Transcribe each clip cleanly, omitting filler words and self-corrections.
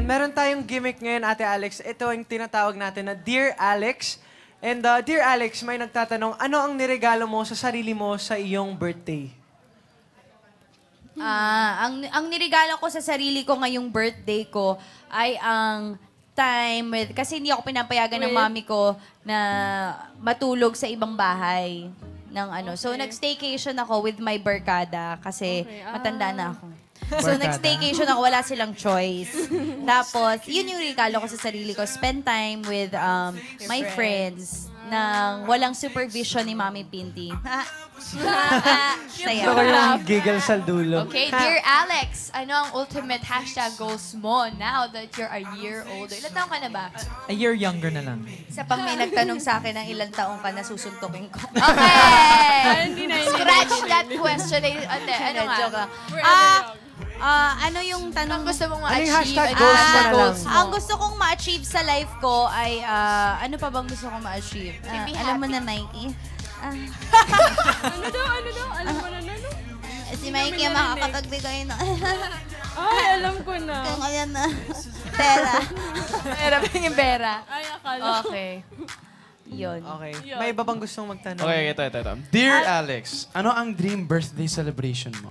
meron tayong gimmick ngayon, Ate Alex. Ito yung tinatawag natin na Dear Alex. And Dear Alex, may nagtatanong, ano ang niregalo mo sa sarili mo sa iyong birthday? Ang nirigalo ko sa sarili ko ngayong birthday ko ay ang time with... Kasi hindi ako pinapayagan ng mami ko na matulog sa ibang bahay. So, nag-staycation ako with my barkada kasi matanda na ako. So, nag-staycation ako, wala silang choice. Tapos, yun yung regalo ko sa sarili ko. Spend time with my friends nang walang supervision ni Mami Pinty. Saya. Gusto ko yung giggle sa dulo. Okay, Dear Alex, ano ang ultimate hashtag goals mo now that you're a year older? Ilan taon ka na ba? A year younger na lang. Sa pag may nagtanong sa akin ng ilang taong ka na susuntukin ko. Okay! Scratch that question. Ano nga? Ano yung tanong? Ang gusto mong Ano yung ma-achieve? hashtag goals mo na lang? Ang gusto kong ma-achieve sa life ko ay, ano pa bang gusto kong ma-achieve? Alam mo na, Mikey? Ano daw? Alam mo na. Si Mikey ang makakapagbigay na. Ay, alam ko na. Kung ayan na. Pera. Pera, yung pera. Ay, akala. Okay. Yun. Okay. May iba bang gustong magtanong? Okay, ito. Dear Alex, ano ang dream birthday celebration mo?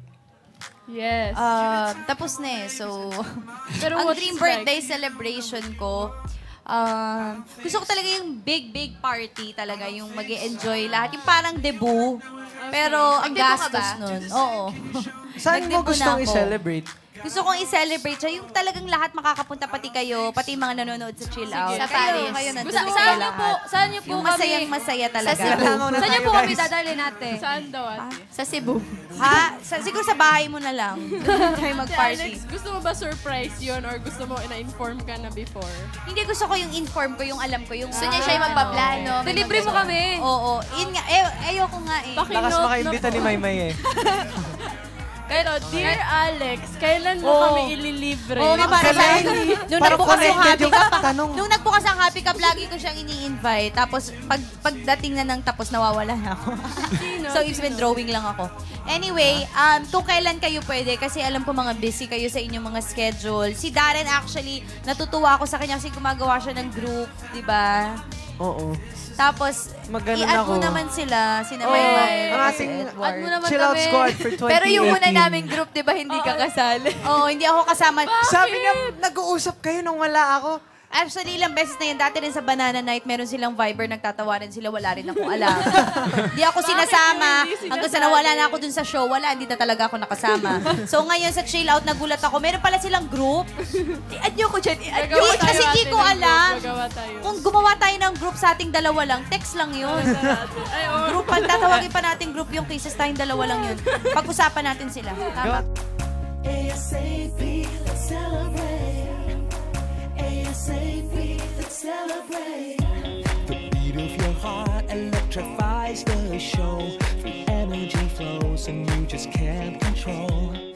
Yes. Tapos na eh. So, Pero ang what's dream like? birthday celebration ko, gusto ko talaga yung big party talaga. Yung mag-e-enjoy lahat. Yung parang debut. Pero ang Nag-debut ka gastos ba? nun. Oo. Saan mo Nag-debut gustong na ako. i-celebrate? Gusto kong i-celebrate siya. Yung talagang lahat makakapunta, pati kayo, pati yung mga nanonood sa Chill Out. Sa Paris. Kayo Gusto, nandun saan kayo niyo po, lahat. saan niyo po Yung kami, masayang-masaya talaga. Langaw na saan niyo tayo, po kami guys. dadalhin natin? Saan daw, ate? Sa Cebu. Ha? Siguro sa bahay mo na lang. Doon tayo Si mag-party. Alex, gusto mo ba surprise yun or gusto mo na-inform ka na before? Hindi, gusto ko yung inform ko, yung alam ko, yung... Gusto niya siya yung magpaplano. Delivery mo kami. Oo. Yun nga. Ayoko nga eh. Lakas makaimbita ni Maymay eh. Pero, Dear Alex, kailan mo kami ililibre? Oo nga, para sa akin. Nung Parang nagbukas yung connected Happy yung Cup, tanong. nung nagbukas ang Happy Cup, lagi ko siyang ini-invite. Tapos, pagdating na ng tapos, nawawala na ako. So, ibig sabihin, drawing lang ako. Anyway, kung kailan kayo pwede, kasi alam ko mga busy kayo sa inyong mga schedule. Si Darren actually, natutuwa ako sa kanya kasi gumagawa siya ng group, di ba? Oo. Tapos, Maganon i-add mo ako. naman sila, sina Maymay, Ang si ating Edward. Add mo naman Chill Out kami. Squad for 2018. Pero yung una naming group, di ba, hindi ka kasali? Oo, hindi ako kasama. Sabi niya, nag-uusap kayo nung wala ako. Actually, ilang beses na yun. Dati rin sa Banana Night, meron silang Viber, nagtatawanan sila, wala rin akong alam. Di ako sinasama. Hanggang sa nawala na ako dun sa show, wala, hindi na talaga ako nakasama. So ngayon sa Chill Out, nagulat ako. Meron pala silang group. I-add nyo ko dyan. Kasi di ko alam. Kung gumawa tayo ng group sa ating dalawa lang, text lang yun. Group, tatawagin pa natin group yung cases tayong dalawa lang yun. Pag-usapan natin sila. Tama. ASAP, let's celebrate. ASAP, let's celebrate. The beat of your heart electrifies the show. The energy flows and you just can't control.